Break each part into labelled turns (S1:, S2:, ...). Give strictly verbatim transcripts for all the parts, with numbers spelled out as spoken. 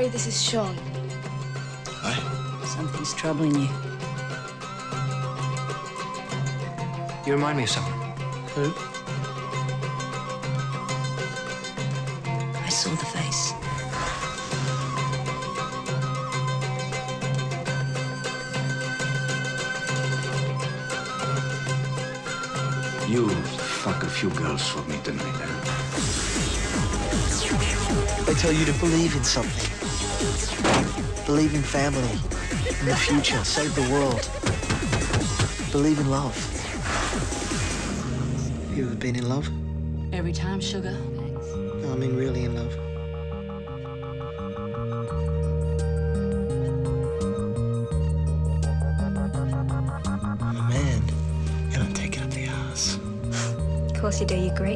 S1: Harry, this is Sean.
S2: Hi.
S3: Something's troubling you.
S4: You remind me of someone.
S2: Who?
S3: I saw the face.
S2: You fuck a few girls for me tonight, huh?
S5: They tell you to believe in something. Believe in family, in the future, save the world. Believe in love. You ever been in love?
S3: Every time, sugar.
S5: No, I mean really in love. I'm a man. You don't take it up the ass.
S1: Of course you do, you Greek.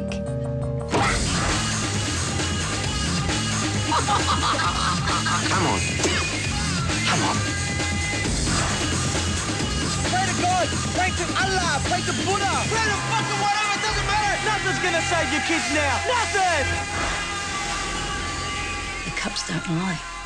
S4: Come on. Come on.
S6: Pray to God, pray to Allah, pray to Buddha, pray to fucking whatever, it doesn't matter. Nothing's gonna save your kids now. Nothing!
S3: The cups don't lie.